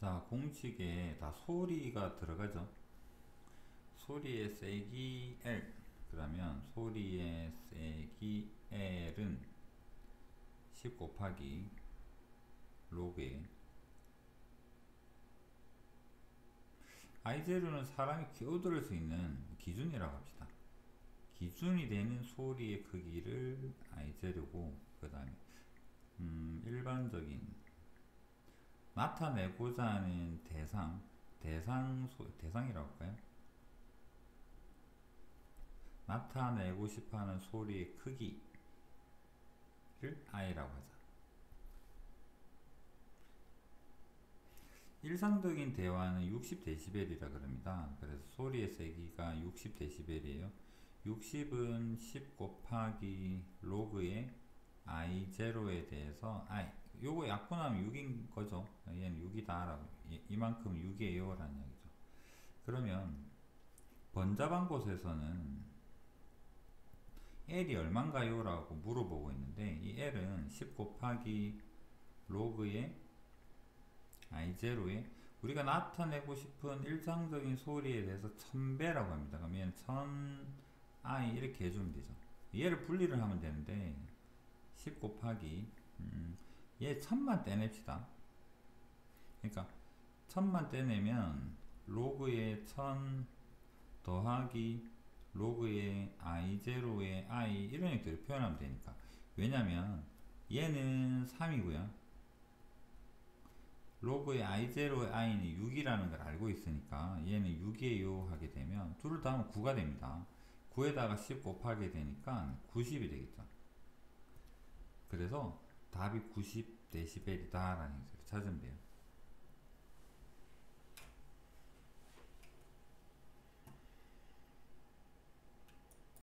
자, 공식에 다 소리가 들어가죠. 소리의 세기 L. 그러면 소리의 세기 L은 10 곱하기 로그에 I0는 사람이 끼어들을 수 있는 기준이라고 합시다. 기준이 되는 소리의 크기를 I0고, 그 다음에 일반적인 나타내고자 하는 대상이라고 할까요? 나타내고 싶어하는 소리의 크기를 I라고 하자. 일상적인 대화는 60dB이라 그럽니다. 그래서 소리의 세기가 60dB이에요. 60은 10 곱하기 로그의 I0에 대해서 요거 약분하면 6인 거죠. 얘는 6이다 라고, 이만큼 6이에요 라는 얘기죠. 그러면 번잡한 곳에서는 L이 얼만가요? 라고 물어보고 있는데, 이 L은 10 곱하기 로그의 I0에 우리가 나타내고 싶은 일상적인 소리에 대해서 1000배라고 합니다. 그러면 1000I 이렇게 해주면 되죠. 얘를 분리를 하면 되는데 10 곱하기 얘 1000만 떼냅시다. 그러니까 1000만 떼내면 로그의 1000 더하기 로그의 I0의 I 이런 형태로 표현하면 되니까. 왜냐면 얘는 3이고요 로그의 I0의 I는 6이라는 걸 알고 있으니까 얘는 6이에요 하게 되면 둘을 다 하면 9가 됩니다. 9에다가 10 곱하게 되니까 90이 되겠죠. 그래서 답이 90dB이다 라는 것을 찾으면 돼요.